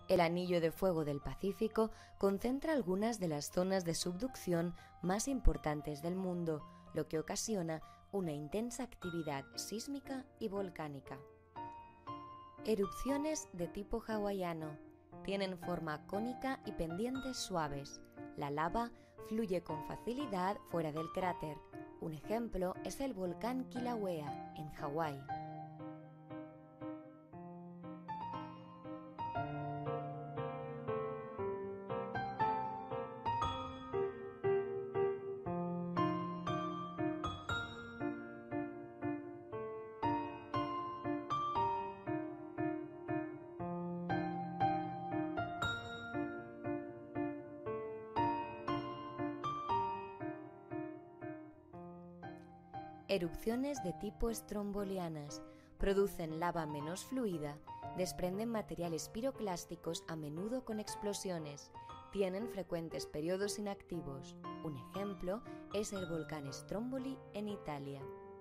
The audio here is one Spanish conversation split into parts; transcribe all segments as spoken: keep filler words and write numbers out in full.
El anillo de fuego del Pacífico concentra algunas de las zonas de subducción más importantes del mundo, lo que ocasiona una intensa actividad sísmica y volcánica. Erupciones de tipo hawaiano. Tienen forma cónica y pendientes suaves. La lava fluye con facilidad fuera del cráter. Un ejemplo es el volcán Kilauea, en Hawái. Erupciones de tipo estrombolianas producen lava menos fluida, desprenden materiales piroclásticos a menudo con explosiones, tienen frecuentes periodos inactivos. Un ejemplo es el volcán Stromboli en Italia.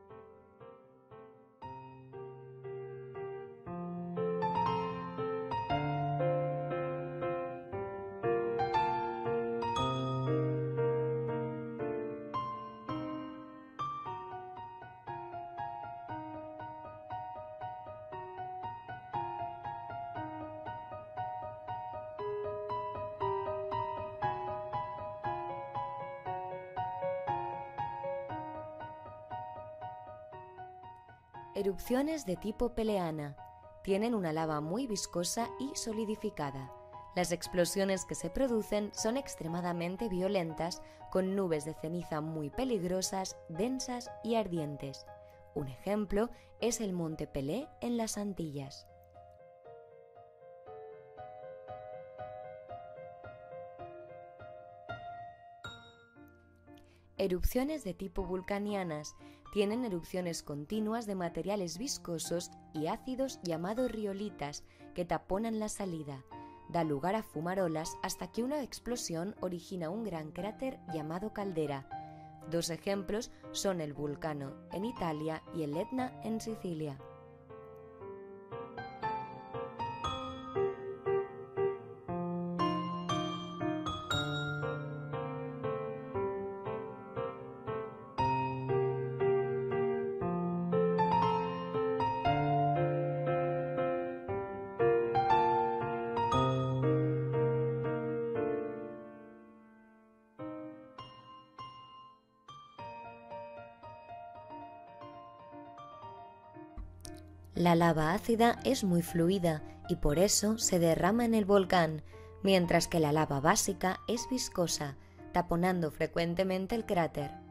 Erupciones de tipo peleana. Tienen una lava muy viscosa y solidificada. Las explosiones que se producen son extremadamente violentas, con nubes de ceniza muy peligrosas, densas y ardientes. Un ejemplo es el Monte Pelé en las Antillas. Erupciones de tipo vulcanianas. Tienen erupciones continuas de materiales viscosos y ácidos llamados riolitas que taponan la salida. Da lugar a fumarolas hasta que una explosión origina un gran cráter llamado caldera. Dos ejemplos son el Vulcano en Italia y el Etna en Sicilia. La lava ácida es muy fluida y por eso se derrama en el volcán, mientras que la lava básica es viscosa, taponando frecuentemente el cráter.